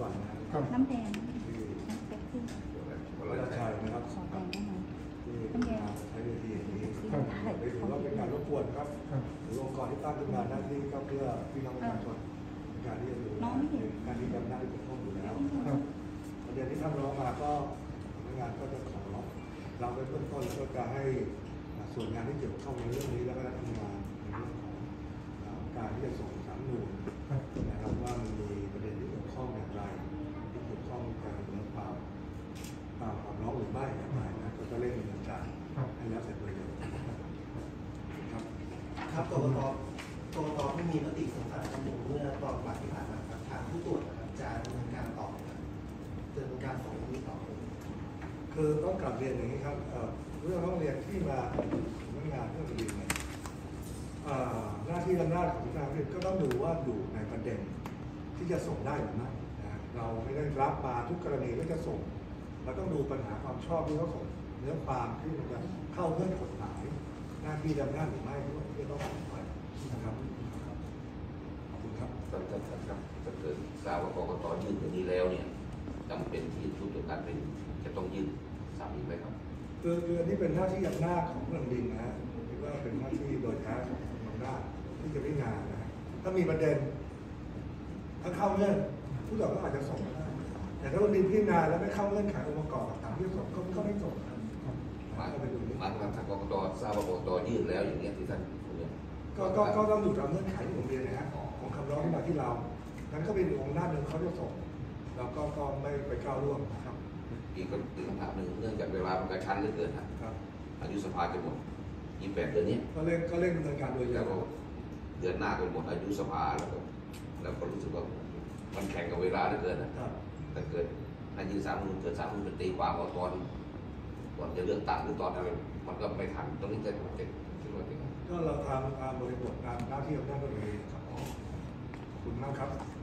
วันนะน้ำแดงเป๊ปซี่วราชัยนะครับขอแดงได้ไหมที่มาใช้เวทีอย่างนี้ไม่ถือว่าเป็นการรบกวนครับหรือองค์กรที่ตั้งขึ้นมาหน้าที่ก็เพื่อพี่น้องประชาชนการที่จะดูการที่จะหน้าที่เกี่ยวข้องอยู่แล้วประเด็นที่ท่านร้องมาก็พนักงานก็จะขอเราไปเบื้องต้นแล้วก็จะให้ส่วนงานที่เกี่ยวข้องในเรื่องนี้แล้วก็ทำงานในเรื่องของการที่จะส่งสารนูนนะครับว่ามันมีประเด็นที่เกี่ยวข้องอย่างไรที่เกี่ยวข้องกับการดำเนินความร้องหรือไม่อย่างไรนะก็จะเร่งดำเนินการให้แล้วเสร็จโดยเร็วครับครับกกตที่มีมติสงสารจำนวนเมื่อตอนบ่ายที่ผ่านมาครับทางผู้ตรวจนะครับจะดำเนินการต่อจะดำเนินการส่งนี้ต่อคือต้องกลับเรียนอย่างนี้ครับเรื่องร้องเรียนที่มาสำนักงานเรื่องดีเนี่ยหน้าที่อำนาจของสำนักงานก็ต้องดูว่าอยู่ในประเด็นที่จะส่งได้หรือไม่นะเราไม่ได้รับมาทุกกรณีก็จะส่งเราต้องดูปัญหาความชอบที่เขาส่งเนื้อความที่มันจะเข้าเงื่อนกฎหมายหน้าที่อำนาจหรือไม่ที่ต้องส่งไปนะครับขอบคุณครับครับถ้าเกิดทราบว่ากกตยื่นอย่างนี้แล้วเนี่ยจำเป็นที่ผู้ตรวจการเป็นจะต้องยื่นซ้ำอีกไหมครับคืออันนี้เป็นหน้าที่อำนาจของเรื่องดินนะฮะคิดว่าเป็นหน้าที่โดยแท้ของอำนาจที่จะพิจารณานะฮะถ้ามีประเด็นถ้าเข้าเงื่อนผู้ตรวจก็อาจจะส่งได้แต่ถ้าดินพิจารณาแล้วไม่เข้าเงื่อนไของค์ประกอบตามที่ส่งก็ไม่ส่งนะหมายความถ้ากกตทราบว่ากกตยื่นแล้วอย่างนี้ที่ท่านก็ต้องอยู่ตามเงื่อนไขที่ผมเรียนนะฮะของคำร้องที่มาที่เรานั้นก็เป็นองค์หน้าหนึ่งเขาจะส่งเราก็ไม่ไปก้าวล่วงนะครับอีกคำถามหนึ่งเนื่องจากเวลามันกระชั้นเหลือเกินครับอายุสภาจะหมด28 เดือนนี้ก็เร่งดำเนินการโดยเร็วเดือนหน้าก็หมดอายุสภาแล้วก็รู้สึกว่ามันแข่งกับเวลาเหลือเกินนะแต่เกิดถ้ายืน30 เกิด30เป็นตีความว่าตอนก่อนจะเลือกตั้งหรือตอนอะไรมันก็ไม่ทันตรงนี้จะคิดว่าอย่างไรก็เราทำตามบริบทตามหน้าที่อำนาจโดยเร็วครับขอบคุณมากครับ